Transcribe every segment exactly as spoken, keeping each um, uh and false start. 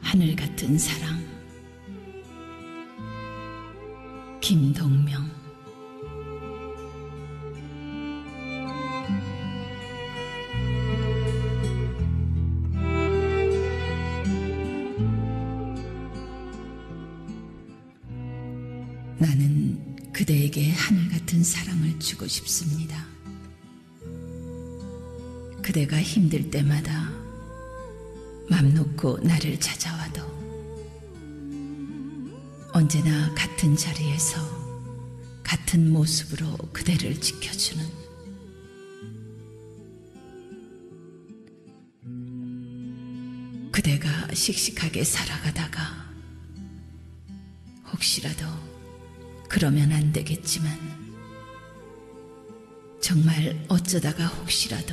하늘 같은 사랑. 김동명. 나는 그대에게 하늘 같은 사랑을 주고 싶습니다. 그대가 힘들 때마다 맘 놓고 나를 찾아와도 언제나 같은 자리에서 같은 모습으로 그대를 지켜주는, 그대가 씩씩하게 살아가다가 혹시라도 그러면 안 되겠지만 정말 어쩌다가 혹시라도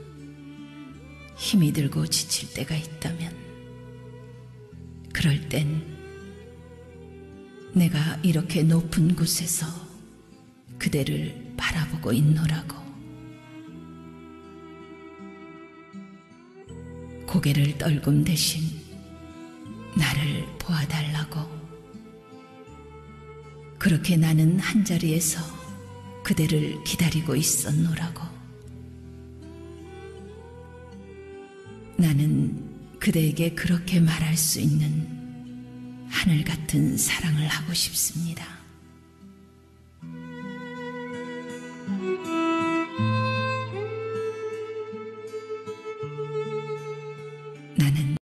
힘이 들고 지칠 때가 있다면 그럴 땐 내가 이렇게 높은 곳에서 그대를 바라보고 있노라고. 고개를 떨굼 대신 나를 보아달라고. 그렇게 나는 한자리에서 그대를 기다리고 있었노라고. 나는 그대에게 그렇게 말할 수 있는 하늘 같은 사랑을 하고 싶습니다. 나는